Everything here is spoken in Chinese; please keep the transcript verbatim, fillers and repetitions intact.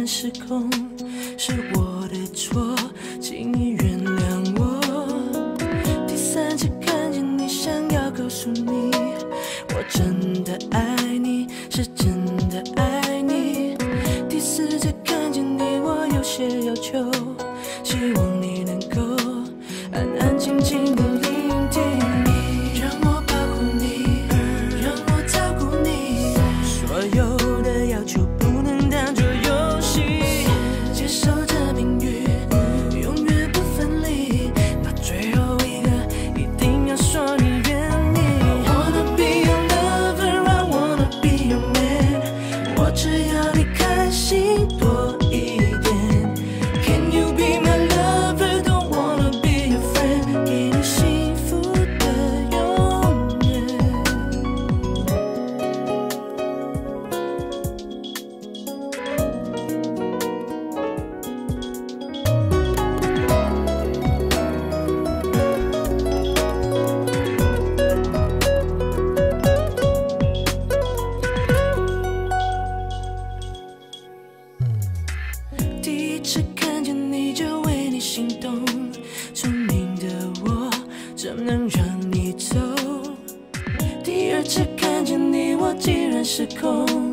失控，是我的错，请你原谅我。第三次看见你，想要告诉你，我真的爱你，是真的爱你。第四次看见你，我有些要求，希望你能够安安静静的聆听，让我保护你，让我照顾你，所有的要求不能当作游戏，接受这命运，永远不分离，到最后一个一定要说你愿意。I wanna be your lover, I wanna be your man， 我只要你开心多一点。Can you be my lover? Don't wanna be your friend， 给你幸福的永远。第一次看见你就为你心动，聪明的我怎能让你走？第二次看见你，我竟然失控。